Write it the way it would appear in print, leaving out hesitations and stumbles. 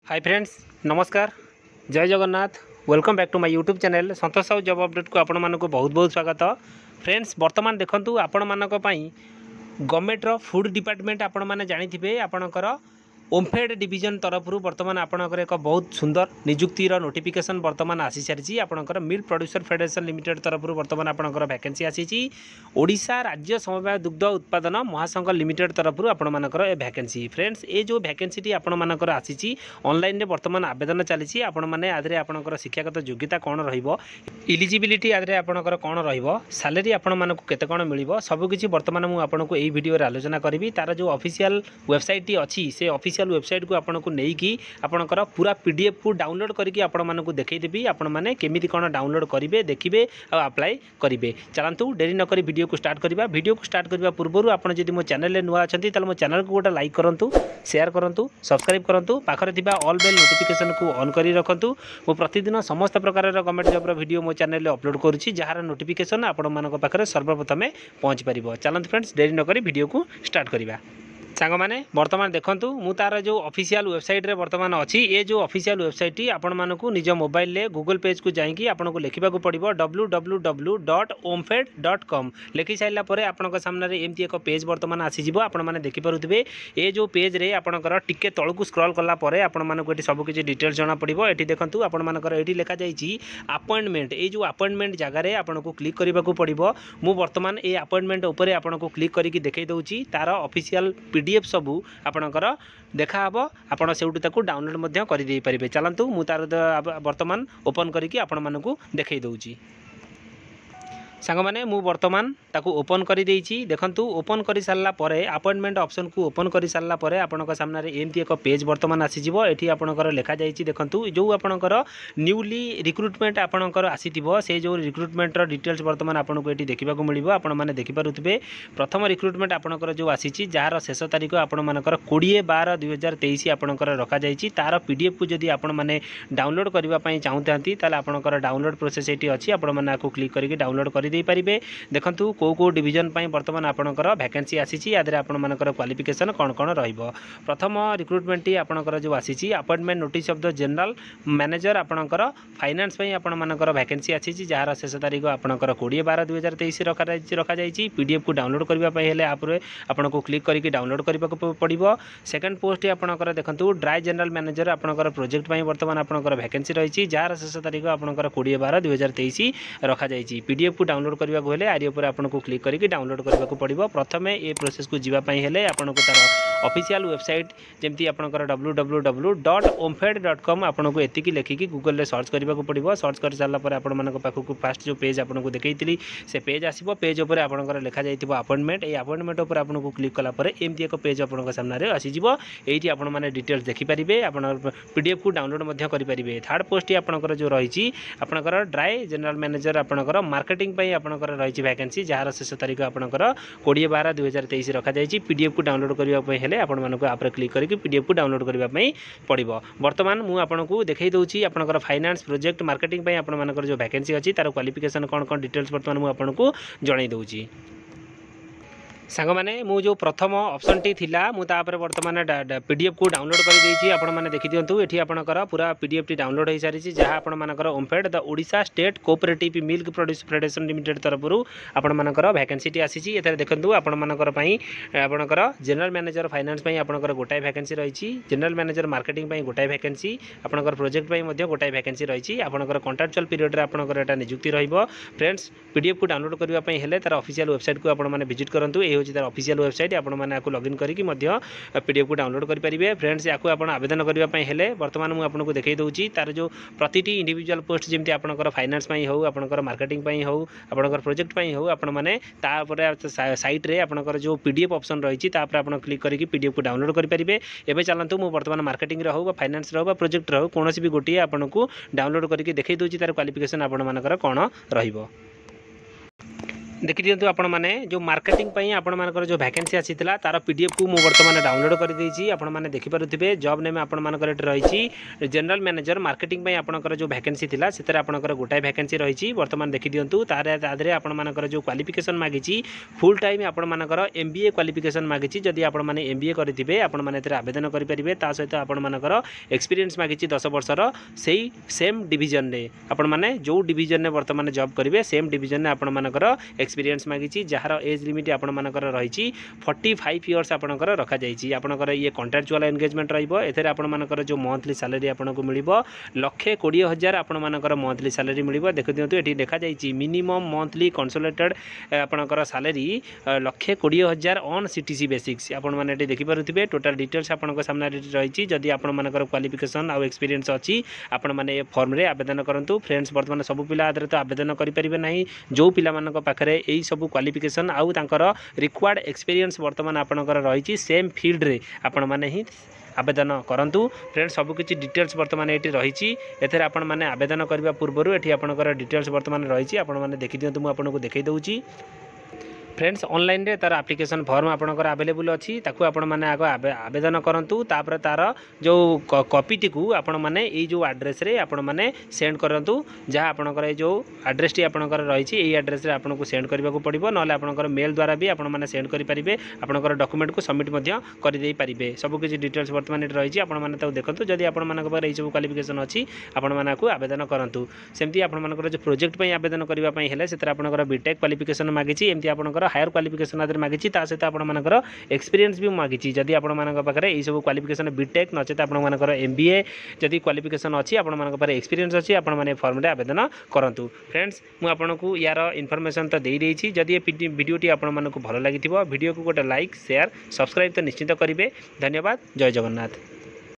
हाय friends, नमस्कार, जय Jagannath. Welcome back to my YouTube channel Santosh Sahu job update को आपण मानक बहुत बहुत स्वागत। फ्रेंड्स, वर्तमान देखंतु आपण मानक पई गवर्नमेंट रो फूड डिपार्टमेंट आपण माने जानिथिबे आपणकर ओमफेड डिवीजन तरफ बर्तमान आपणकर एक बहुत सुंदर नियुक्तिर नोटिफिकेशन बर्तमान आसी सारी आपणकर मिल्क प्रोड्यूसर फेडरेशन लिमिटेड तरफ बर्तमान आपणकर वैकेंसी आसी ओडिशा राज्य समवाय दुग्ध उत्पादन महासंघ लिमिटेड तरफ आपण मानकर ए वैकेंसी। फ्रेंड्स, ये जो वैकेंसी आपण मानकर आसी ऑनलाइन रे बर्तमान आवेदन चली आपण माने आदरे आपणकर शिक्षागत योग्यता कौन रहिबो, इलिजिबिलिटी आदरे आपणकर कौन रहिबो, सैलरी आपण मानक केते कौन मिलिबो, सब किछि बर्तमान मु आपनको एई वीडियो रे आलोचना करबी। तार जो ऑफिशियल वेबसाइट अछि से ऑफिशियल वेबसाइट को आपको नहीं कि आपणकर पूरा पीडीएफ को डाउनलोड करके आपण मानक देखैदेबी आपण माने केमिति कोन डाउनलोड करिवे देखिबे आ अप्लाई करिवे। चलंतु डेरी न करी वीडियो को स्टार्ट करबा। वीडियो को स्टार्ट करबा पूर्व आपण जदि मो चैनल रे नुआ अछंती तले मो चैनल को गोटा लाइक करंतु, शेयर करंतु, सब्सक्राइब करंतु, पाखरे थिबा ऑल बेल नोटिफिकेशन को ऑन करी रखंतु। मो प्रतिदिन समस्त प्रकार गवर्नमेंट जॉब रो वीडियो मो चैनल रे अपलोड करूची जहार नोटिफिकेशन आपण मानक पाखरे सर्वप्रथमे पहुंच परिबो। चलंतु फ्रेंड्स, डेरी न करी वीडियो को स्टार्ट करबा। सांग मैंने बर्तमान देखूँ मु तार जो ऑफिशियल वेबसाइट रे बर्तमान अच्छी ये जो ऑफिशियल वेबसाइट आपण मानक निज मोबाइल ले गूगल पेज को जाइए आपको लिखा पड़ो www.omfed.com लिखि सारापर आपण सामने एमती एक पेज बर्तमान आसीज आपण मैंने देखिपे। ये जो पेज रे आपणकर टिके तलू स्क्रॉल कलापर आपण मानक सब किसी डिटेल्स जना पड़ो। ये देखूँ आपण मानकर ये लिखा जाइए अपॉइंटमेंट। ये जो अपॉइंटमेंट जगार आपको क्लिक करने को पड़ो। मु बर्तमान ये अपॉइंटमेंट उपर आपको क्लिक करके देखई दूची तार ऑफिशियल पीडीएफ सबू आपणकर देखा आपण से डाउनलोड मध्य कर दे पारे। चलतु मु तार बर्तमान ओपन करके आपण मानकू देखई दूची। सांग मैंने मु बर्तमान ताकू ओपन कर देइछि। देखंतु ओपन कर सारा अपॉइंटमेंट ऑप्शन को ओपन कर सारा आपण सामने एमती एक पेज बर्तमान आसीजिवो। एठी आपणकर लिखा जाइछि देखंतु जो आपणकर न्यूली रिक्रुटमेंट आपणकर आसीथिबो से जो रिक्रुटमेंट रो डिटेल्स बर्तमान आपनको एठी देखिबा को मिलिबो। आपण माने देखि पारुथिबे प्रथम रिक्रुटमेंट आपणकर जो आसीछि जार शेष तारीख आपण मानकर 20/12/2023 आपणकर रखा जाइछि। तार पीडीएफ को जदि आपण माने डाउनलोड करबा पई चाहुतांती ताले आपणकर डाउनलोड प्रोसेस एठी अछि। आपण माने आको क्लिक करके डाउनलोड कर दे पारिबे। देखंतु को डिवीजन पई बर्तमान आपणकर वैकेंसी आसीछि आदरे आपण मानकर क्वालिफिकेशन कोन कोन रहिबो। प्रथम रिक्रुटमेंट टी आपणकर जो आसीछि appointment notice of the general manager आपणकर फाइनेंस पई आपण मानकर वैकेंसी आसीछि जार शेष तारीख आपणकर 20/12/2023 रखा जाइछि। पीडीएफ को डाउनलोड करबा पई हेले आपरे आपनको क्लिक करके डाउनलोड करबा को पड़िबो। सेकंड पोस्ट आपणकर देखंतु ड्राई जनरल मैनेजर आपणकर प्रोजेक्ट पई बर्तमान आपणकर वैकेंसी रहिछि जार शेष तारीख आपणकर 20/12/2023 रखा जाइछि। पीडीएफ को डाउनलोड करबा को हेले आरि ऊपर आपनको क्लिक करके डाउनलोड करबा को पड़िबो। प्रथमे ए प्रोसेस को जीवा पई हेले आपनको तार ऑफिशियल वेबसाइट जेमती आपणकर www.omfed.com आपनको एतिकी लेखिकी गूगल रे सर्च करबा को पड़िबो। सर्च कर सारला पर आपण मानक पाखु फास्ट जो पेज आपनको देखैतिली से पेज आसीबो। पेज ऊपर आपणकर लिखा जाइतिबो अपॉइंटमेंट। ए अपॉइंटमेंट ऊपर आपनको क्लिक कला पर एमती एक पेज आपनको सामने रे आसीजिवो। एठी आपण माने डिटेल्स देखि परिबे, आपण पीडीएफ को डाउनलोड मध्य करि परिबे। थर्ड पोस्ट आपणकर जो रहिछि आपणकर ड्राई जनरल मैनेजर आपणकर मार्केटिंग पई आपणकर रहिछि वैकेंसी जार शेष तारीख आपणकर 20/12/2023 रखा जाइछि। पीडीएफ को डाउनलोड करबा पई हेले आपण मानको आप क्लिक करके पीडीएफ को डाउनलोड करबा पई पड़िबो। वर्तमान मु आपनको देखै दउछि आपणकर फाइनेंस प्रोजेक्ट मार्केटिंग पई आपण मानकर जो वैकेंसी अछि तार क्वालिफिकेशन कोन कोन डिटेल्स वर्तमान मु आपनको जणाई दउछि। सांग मैंने मु जो प्रथम ऑप्शन टी थिला मु तापर वर्तमान पीडीएफ को डाउनलोड कर देइछि। आपण माने देखि दियंतु एठी आपणकर पूरा पीडीएफ टी डाउनलोड हो सारी जहाँ आपण मानकर OMFED the Odisha state cooperative milk producer federation limited तरफरु आपण मानकर वैकेंसी टी आसीछि। एथरे देखंतु आपण मानकर पई आपणकर जनरल मैनेजर फाइनेंस पई आपणकर गोटाय वैकेंसी रहिछि, जनरल मैनेजर मार्केटिंग पई गोटाय वैकेंसी, आपणकर प्रोजेक्ट पई मध्ये गोटाय वैकेंसी रहिछि। आपणकर कॉन्ट्रैक्चुअल पीरियड रे आपणकर एटा नियुक्ति रहिबो। फ्रेंड्स, पीडीएफ को डाउनलोड करबा पई हेले तार ऑफिशियल वेबसाइट को आपण माने विजिट करंतु। ए होछि तार ऑफिशियल वेबसाइट आपण माने आको लॉगिन करिकि मध्य पीडीएफ को डाउनलोड करि परिबे। फ्रेंड्स, याको आपण आवेदन करबा पई हेले वर्तमान मु आपनको देखै दउछि तार जो प्रतिटी इंडिविजुअल पोस्ट जेमति आपणकर फाइनेंस पई हो, आपणकर मार्केटिंग पई हो, आपणकर प्रोजेक्ट पई हो, आपण माने तापर साइट रे आपणकर जो पीडीएफ ऑप्शन रहिछि तापर आपण क्लिक करिकि पीडीएफ को डाउनलोड करि परिबे। एबे चलंतु मु वर्तमान मार्केटिंग रे हो बा फाइनेंस रे हो बा प्रोजेक्ट रे हो कोनोसी भी गोटिए आपनको डाउनलोड करिकि देखै दउछि तार क्वालिफिकेशन आपण मानकर कोन रहिबो। देखि दियंतु आपण माने जो मार्केटिंग पई आपण मानकर जो वैकेंसी आसीतला तार पीडीएफ को मु वर्तमान डाउनलोड कर देछि। आपण माने देखि पारुथिबे जॉब नेम आपण मानकर एट रहिछि जनरल मैनेजर मार्केटिंग पई आपनकर जो वैकेंसी थिला सेतरे आपनकर गोटाय वैकेंसी रहिछि। वर्तमान देखि दियंतु तारे आधरे आपण मानकर जो क्वालिफिकेशन मागिछि फुल टाइम आपण मानकर एमबीए क्वालिफिकेशन मागिछि। जदि आपण माने एमबीए करिथिबे आपण माने एतरे आवेदन करि परिबे। ता सहित आपण मानकर एक्सपीरियंस मागिछि 10 वर्षर सेही सेम डिवीजन रे आपण माने जो डिवीजन ने वर्तमान जॉब करिवे सेम डिवीजन ने आपण मानकर एक्सपीरियंस मागिछि। जार एज लिमिट आपण मानकर रहिछि 45 इयर्स आपणकर रखा जाइछि। आपणकर ये कॉन्ट्रैक्चुअल एंगेजमेंट रहिबो। एथरे आपण मानकर जो मंथली सैलरी आपनको मिलिबो 1,20,000 आपण मानकर मंथली सैलरी मिलिबो। देखि दियंतु एठी देखा जाइछि मिनिमम मंथली कंसोलिडेटेड आपणकर सैलरी 1,20,000 ऑन सीटीसी बेसिक्स। आपण माने एठी देखि पारुथिबे टोटल डिटेल्स आपनको सामने रहिछि। जदि आपण मानकर क्वालिफिकेशन आ एक्सपीरियंस अछि आपण माने ए फॉर्म रे आवेदन करंतु। फ्रेंड्स वर्तमान सब पिला आदरे तो आवेदन करि परिबे नाही। जो पिला मानक पाखरे एई सब क्वालिफिकेशन आउ तांकर रिक्वायर्ड एक्सपीरियंस वर्तमान आपणकर रहिछि सेम फील्ड रे आपण माने ही आवेदन करंतु। फ्रेंड्स सबकिछि डिटेल्स वर्तमान एठी रहिछि। एथरे आपण माने आवेदन करबा पूर्वरु एठी आपणकर डिटेल्स वर्तमान रहिछि। आपण माने देखि दियंतु मु आपनको देखै दउछि। फ्रेंड्स ऑनलाइन रे तार एप्लिकेशन फॉर्म आपणकर अवेलेबल अछि ताकू आपण माने आगो आवेदन करंतु। तापर तार जो कॉपी टी को आपण माने ए जो एड्रेस रे आपण माने सेंड करंतु। जहा आपणकर ए जो एड्रेस टी आपणकर रहिछि एई एड्रेस रे आपनको सेंड करबा को पड़िबो। नले आपणकर मेल द्वारा भी आपण माने सेंड करि परिबे। आपणकर डॉक्यूमेंट को सबमिट मध्य करि देई परिबे। सब किछि डिटेल्स वर्तमान एठी रहिछि। आपण माने ताऊ देखंतु। जदि आपण मानक पर ए सब क्वालिफिकेशन अछि आपण माने को आवेदन करंतु। सेमति आपण मानकर जो प्रोजेक्ट पई आवेदन करबा पई हेले सेतर आपणकर बीटेक क्वालिफिकेशन मागिछि। एमति आपणकर हायर क्वालिफिकेशन आदर मागिछि। ता सहित आपण मानकर एक्सपीरियंस भी मागिछि। जदि आपण मानक पाखरे एई सब क्वालिफिकेशन बीटेक नचेत आपण मानकर एमबीए जदि क्वालिफिकेशन अछि आपण मानक पाखरे एक्सपीरियंस अछि आपण माने फॉर्म रे आवेदन करंतु। फ्रेंड्स मु आपनकु यार इन्फॉर्मेशन तो देई देछि। जदि ए वीडियोटी आपण मानकु भलो लागिथिबो वीडियो को गोटे लाइक शेयर सब्सक्राइब तो निश्चित करिवे। धन्यवाद। जय जगन्नाथ।